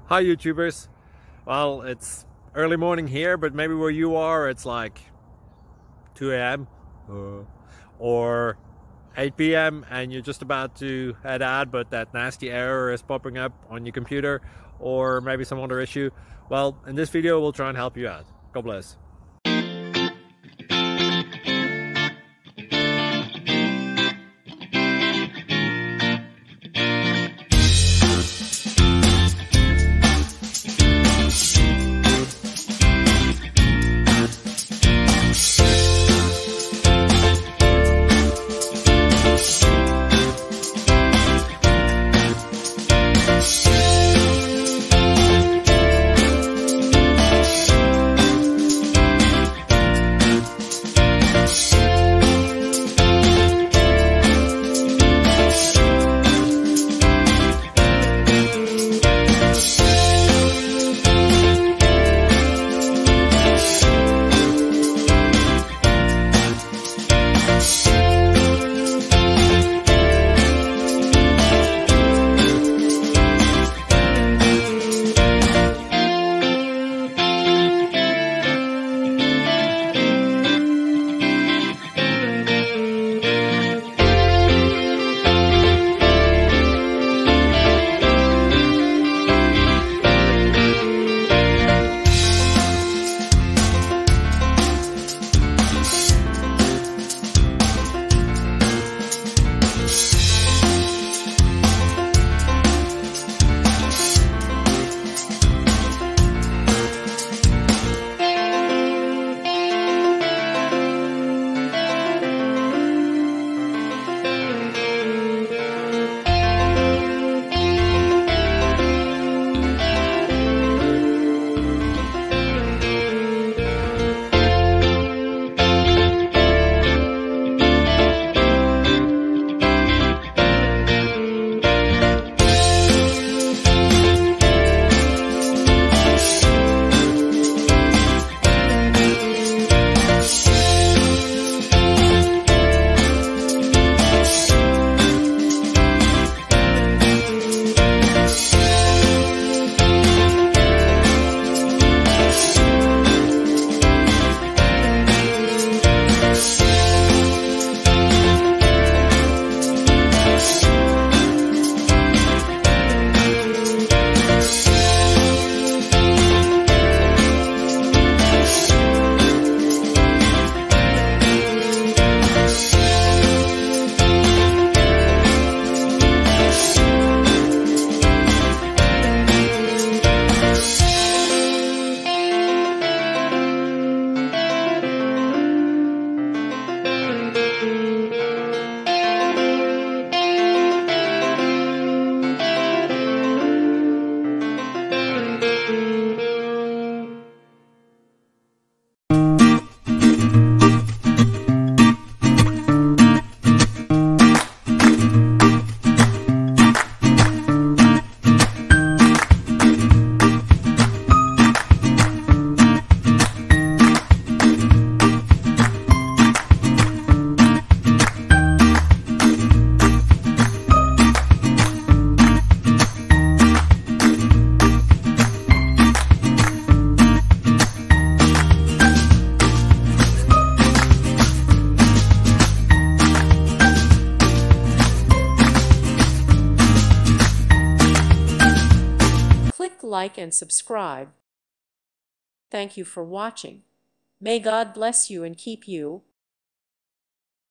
Hi YouTubers. Well, it's early morning here, but maybe where you are it's like 2 a.m. or 8 p.m. and you're just about to head out, but that nasty error is popping up on your computer, or maybe some other issue. Well, in this video we'll try and help you out. God bless. Like and subscribe. Thank you for watching. May God bless you and keep you.